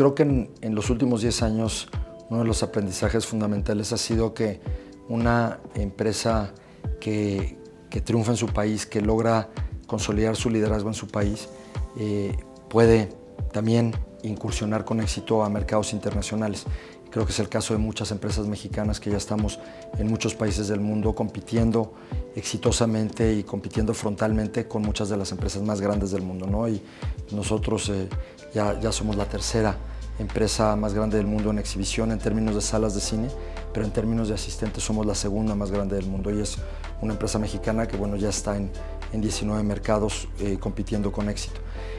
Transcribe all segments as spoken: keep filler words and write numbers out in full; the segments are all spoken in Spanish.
creo que en, en los últimos diez años uno de los aprendizajes fundamentales ha sido que una empresa que, que triunfa en su país, que logra consolidar su liderazgo en su país, eh, puede también incursionar con éxito a mercados internacionales. Creo que es el caso de muchas empresas mexicanas que ya estamos en muchos países del mundo compitiendo exitosamente y compitiendo frontalmente con muchas de las empresas más grandes del mundo, ¿no? Y nosotros eh, ya, ya somos la tercera empresa más grande del mundo en exhibición en términos de salas de cine, pero en términos de asistentes somos la segunda más grande del mundo, y es una empresa mexicana que bueno, ya está en, en diecinueve mercados eh, compitiendo con éxito.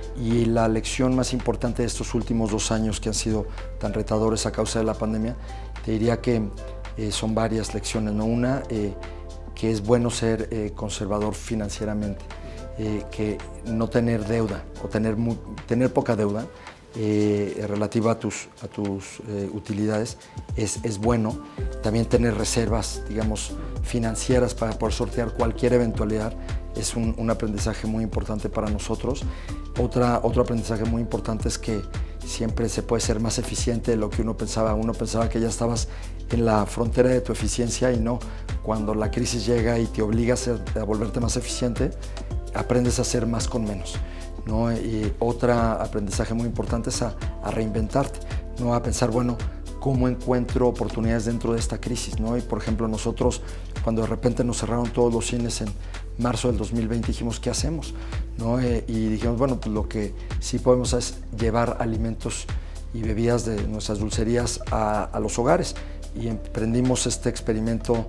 Y la lección más importante de estos últimos dos años que han sido tan retadores a causa de la pandemia, te diría que eh, son varias lecciones, ¿no? Una, eh, que es bueno ser eh, conservador financieramente, eh, que no tener deuda o tener, muy, tener poca deuda eh, relativa a tus, a tus eh, utilidades es, es bueno. También tener reservas, digamos, financieras para poder sortear cualquier eventualidad es un, un aprendizaje muy importante para nosotros. Otra, otro aprendizaje muy importante es que siempre se puede ser más eficiente de lo que uno pensaba. Uno pensaba que ya estabas en la frontera de tu eficiencia y no. Cuando la crisis llega y te obliga a, ser, a volverte más eficiente, aprendes a hacer más con menos, ¿no? Y otro aprendizaje muy importante es a, a reinventarte, ¿no? A pensar, bueno, ¿cómo encuentro oportunidades dentro de esta crisis, ¿no? Y por ejemplo, nosotros cuando de repente nos cerraron todos los cines en marzo del dos mil veinte, dijimos, ¿qué hacemos? ¿No? Eh, y dijimos, bueno, pues lo que sí podemos es llevar alimentos y bebidas de nuestras dulcerías a, a los hogares. Y emprendimos este experimento,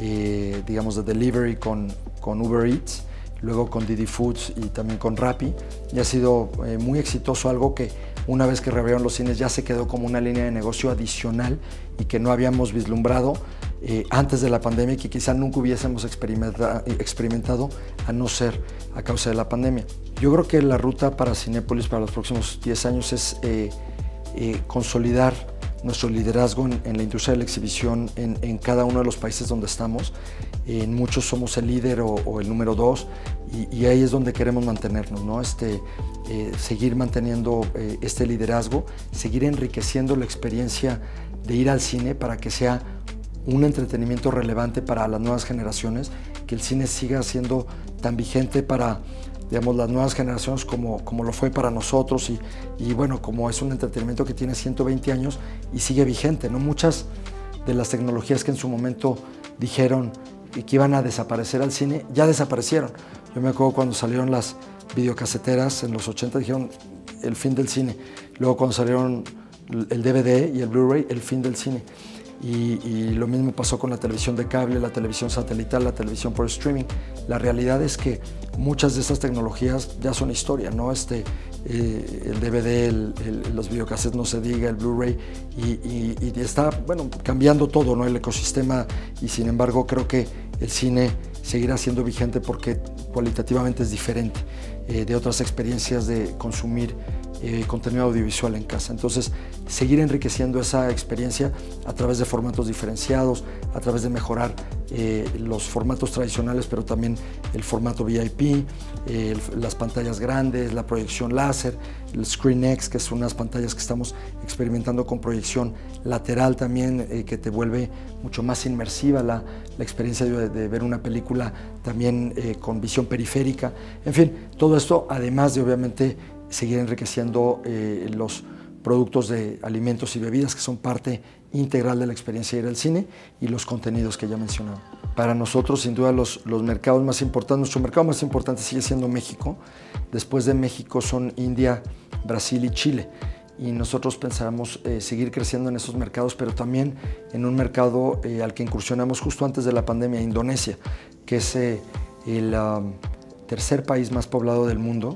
eh, digamos, de delivery con, con Uber Eats, luego con Didi Foods y también con Rappi, y ha sido eh, muy exitoso, algo que una vez que reabrieron los cines ya se quedó como una línea de negocio adicional y que no habíamos vislumbrado eh, antes de la pandemia y que quizá nunca hubiésemos experimenta, experimentado a no ser a causa de la pandemia. Yo creo que la ruta para Cinépolis para los próximos diez años es eh, eh, consolidar nuestro liderazgo en, en la industria de la exhibición en, en cada uno de los países donde estamos. En muchos somos el líder o, o el número dos, y, y ahí es donde queremos mantenernos, ¿no? Este, eh, seguir manteniendo eh, este liderazgo, seguir enriqueciendo la experiencia de ir al cine para que sea un entretenimiento relevante para las nuevas generaciones, que el cine siga siendo tan vigente para, digamos, las nuevas generaciones como, como lo fue para nosotros, y, y bueno, como es un entretenimiento que tiene ciento veinte años y sigue vigente, ¿no? Muchas de las tecnologías que en su momento dijeron que iban a desaparecer al cine, ya desaparecieron. Yo me acuerdo cuando salieron las videocaseteras en los ochenta, dijeron el fin del cine. Luego cuando salieron el D V D y el Blu-ray, el fin del cine. Y, y lo mismo pasó con la televisión de cable, la televisión satelital, la televisión por streaming. La realidad es que muchas de estas tecnologías ya son historia, ¿no? Este, eh, el D V D, el, el, los videocassettes, no se diga, el Blu-ray, y, y, y está, bueno, cambiando todo, ¿no? El ecosistema, y sin embargo creo que el cine seguirá siendo vigente porque cualitativamente es diferente eh, de otras experiencias de consumir eh, contenido audiovisual en casa. Entonces, seguir enriqueciendo esa experiencia a través de formatos diferenciados, a través de mejorar eh, los formatos tradicionales, pero también el formato V I P, eh, el, las pantallas grandes, la proyección láser, el ScreenX, que son unas pantallas que estamos experimentando con proyección lateral también, eh, que te vuelve mucho más inmersiva la, la experiencia de, de ver una película también eh, con visión periférica. En fin, todo esto, además de obviamente seguir enriqueciendo eh, los productos de alimentos y bebidas que son parte integral de la experiencia de ir al cine, y los contenidos que ya mencionaba. Para nosotros, sin duda, los, los mercados más importantes, nuestro mercado más importante sigue siendo México. Después de México son India, Brasil y Chile. Y nosotros pensamos eh, seguir creciendo en esos mercados, pero también en un mercado eh, al que incursionamos justo antes de la pandemia, Indonesia, que es eh, el um, tercer país más poblado del mundo,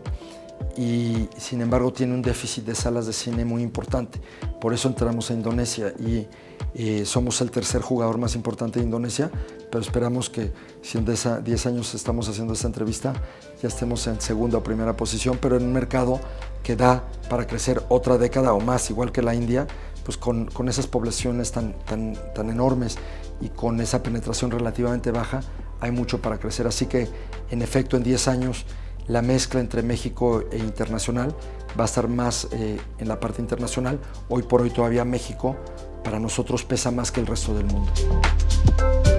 y sin embargo tiene un déficit de salas de cine muy importante. Por eso entramos a Indonesia y eh, somos el tercer jugador más importante de Indonesia, pero esperamos que si en diez años estamos haciendo esta entrevista ya estemos en segunda o primera posición, pero en un mercado que da para crecer otra década o más, igual que la India, pues con, con esas poblaciones tan, tan, tan enormes y con esa penetración relativamente baja, hay mucho para crecer. Así que, en efecto, en diez años la mezcla entre México e internacional va a estar más eh, en la parte internacional. Hoy por hoy todavía México para nosotros pesa más que el resto del mundo.